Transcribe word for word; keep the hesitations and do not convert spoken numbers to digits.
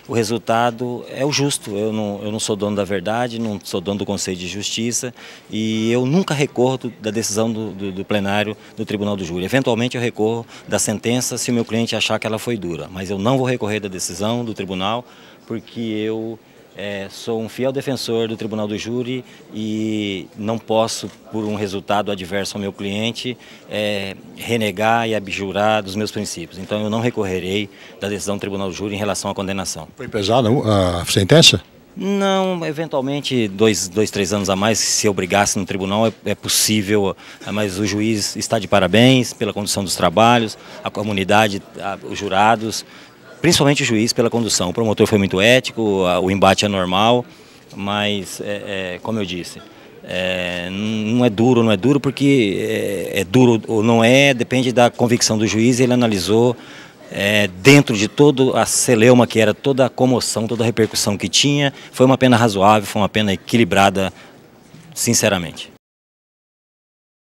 o resultado é o justo. Eu não, eu não sou dono da verdade, não sou dono do Conselho de Justiça e eu nunca recorro do, da decisão do, do, do plenário do Tribunal do Júri. Eventualmente eu recorro da sentença se o meu cliente achar que ela foi dura, mas eu não vou recorrer da decisão do tribunal porque eu é, sou um fiel defensor do Tribunal do Júri e não posso, por um resultado adverso ao meu cliente, é, renegar e abjurar dos meus princípios. Então eu não recorrerei da decisão do Tribunal do Júri em relação à condenação. Foi pesada a sentença? Não, eventualmente dois, dois, três anos a mais, se eu brigasse no tribunal, é, é possível, mas o juiz está de parabéns pela condução dos trabalhos, a comunidade, a, os jurados, principalmente o juiz pela condução. O promotor foi muito ético, a, o embate é normal, mas, é, é, como eu disse, é, não é duro, não é duro porque é, é duro ou não é, depende da convicção do juiz. Ele analisou É, dentro de toda a celeuma que era, toda a comoção, toda a repercussão que tinha, foi uma pena razoável, foi uma pena equilibrada, sinceramente.